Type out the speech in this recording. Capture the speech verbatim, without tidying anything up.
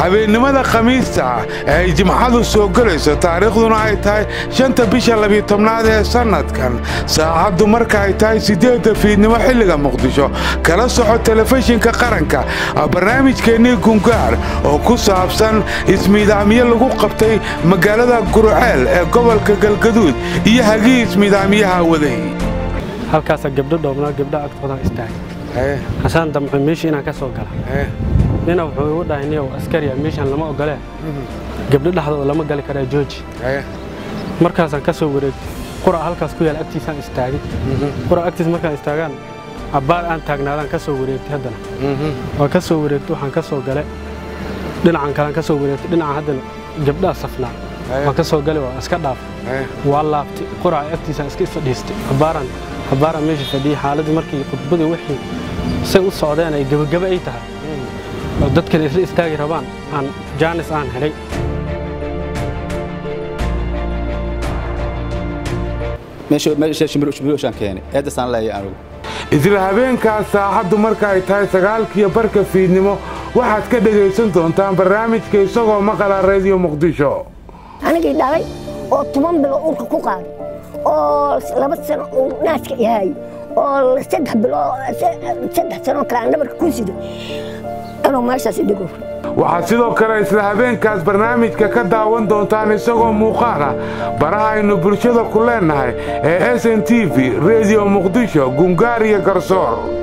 habeennimada khamiista ee jimcadu soo galayso taariikhduna ay tahay shanta bisha labiyo tobnaad ee sanadkan saacadu marka ay tahay sideedda fiidnimo xilliga Muqdisho kala soco telefishinka qaranka barnaamijkeennii Gungaar oo ku saabsan ismiidaamiye lagu qabtay magaalada Gurceel ee gobolka Galgaduud iyo hagii ismiidaamiyaha waday halkaas gabdho dhoobna gabdho agtooda istaag ee xasan damco meeshii inaan ka soo gala ee nina wuxuu u dhahay inuu askari meeshan lama ogole gabdho dhaxdooda lama gali kara jooji ee markaas aan ka soo wareegay qura halkaas ku yaal agtiisaan istaagay qura agtiis markaan istaagaan abbaar aan taagnaadaan ka soo wareegtay haddana oo ka soo wareegtay waxaan ka soo galay dhinacan kale ka soo wareegtay dhinaca haddana gabdhaha safnaa waan ka soo galay waa iska dhaaf waa laabtay qura agtiisaan iska fadhiistay abbaaran abbaaran meesha fadhiyay xaaladii markii khudbadii wixii say u socdeen ay gabagaba ay tahay oo dadka isla istaagi rabaan aan jaanis aan helay meesha meesha shimiro shimiro shan keenay eeda san leeyahay anigu isla habeenkaas saacadu marka ay tahay sagaalkiiyo barka fiidnimo waxaad ka dhageysan doontaan barnaamijka isagoo maqala radio Muqdisho anigii dhalay oo toban bilo urka ku qaaday oo laba sano oo naaska yahay oo saddex bilo saddex sano kala nabarka ku sido anoo meeshaas dhigo waxaa sidoo kale isla habeenkaas barnaamijka ka daawan doontaan isagoo muuqaal ah baraha aynu bulshada ku leenahay ee S N T V Radio Muqdisho Gungaar iyo Garsoor